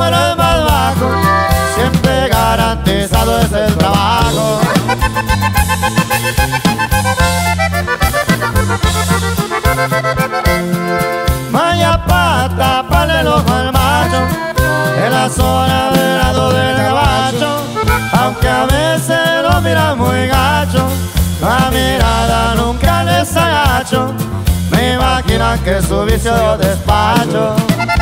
suelo es más bajo, siempre garantizado es el trabajo. Maya pata, pa'le el ojo al macho, en la zona del lado del gabacho, aunque a veces lo miran muy gacho, la mirada nunca les agacho, me imaginan que su vicio yo despacho.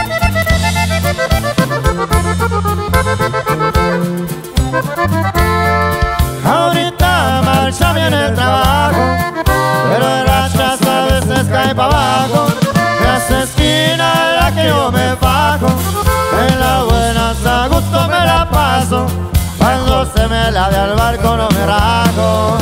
Ahorita marcha bien el trabajo, pero en rachas a veces cae para abajo. Me hace esquina en la que yo me bajo, en las buenas a gusto me la paso, cuando se me lave al barco no me rajo.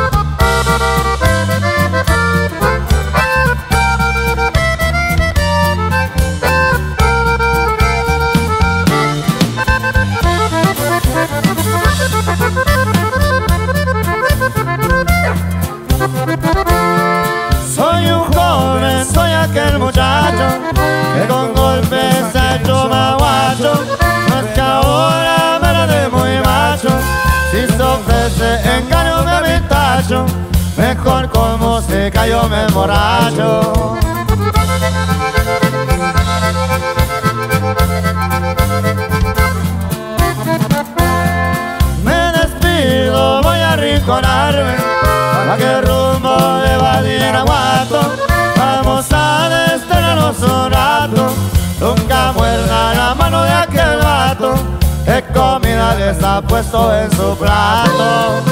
Soy un joven, soy aquel muchacho que con golpes ha hecho más guacho, no es que ahora me la dé muy macho, si se ofrece engaño me aventacho, mejor con música yo me emborracho. Me despido, voy a arrinconarme, pa' que rumbo de Badiraguato, vamos a desterrarnos un rato, nunca muerda la mano de aquel vato, que comida les ha puesto en su plato.